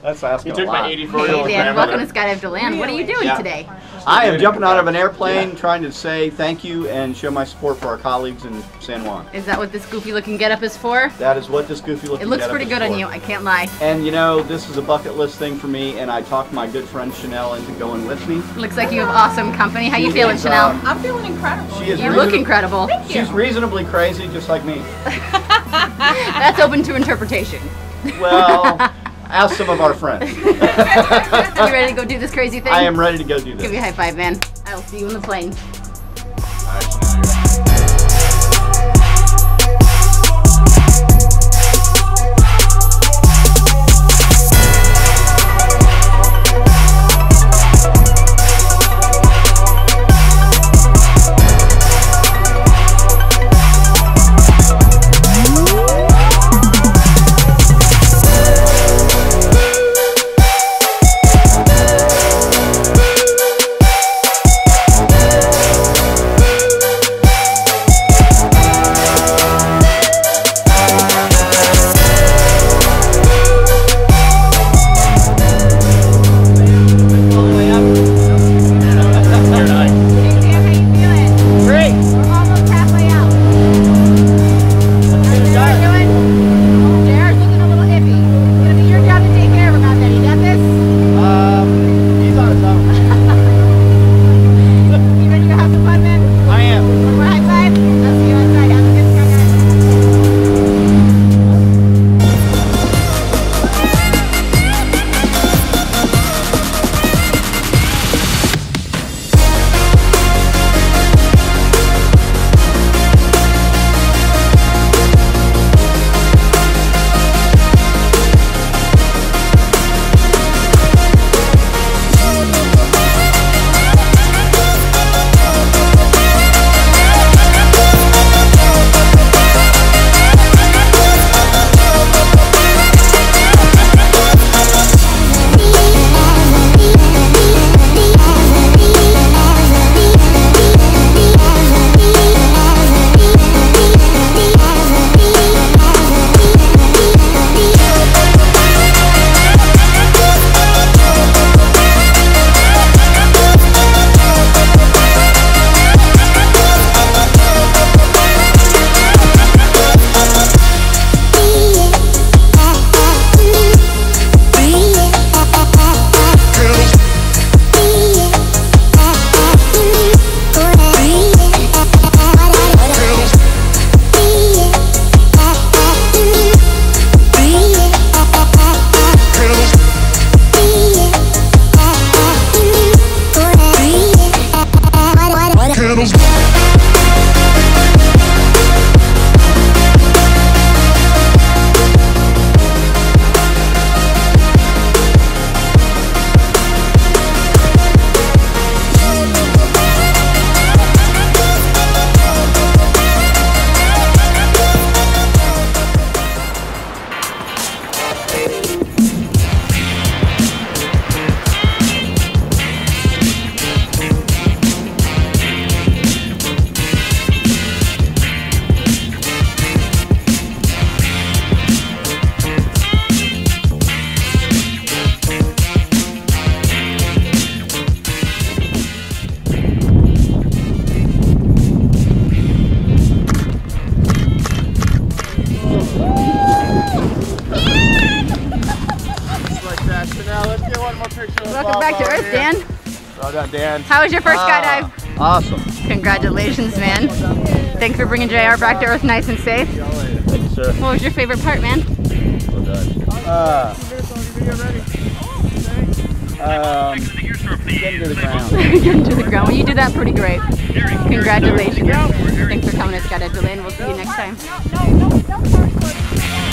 That's asking He took a lot. my 84-year-old Hey Dan, grandmother. welcome to Skydive DeLand. What are you doing today? I am jumping out of an airplane trying to say thank you and show my support for our colleagues in San Juan. Is that what this goofy looking getup is for? That is what this goofy looking It looks getup pretty is good on for. you, I can't lie. And you know, this is a bucket list thing for me, and I talked my good friend Chanel into going with me. Looks like you have awesome company. How you feeling, is, Chanel? I'm feeling incredible. She is You look incredible. She's reasonably crazy, just like me. That's open to interpretation. Well, ask some of our friends. You ready to go do this crazy thing? I am ready to go do Give this. me a high five, man. I will see you in the plane. Welcome back to Earth, Dan. Well done, Dan. How was your first skydive? Awesome. Congratulations, man. Thanks for bringing JR back to Earth nice and safe. Thank you, sir. What was your favorite part, man? Well done. Getting to the ground. Getting to the ground. Well, you did that pretty great. Congratulations. Thanks for coming to Skydive DeLand. We'll see you next time.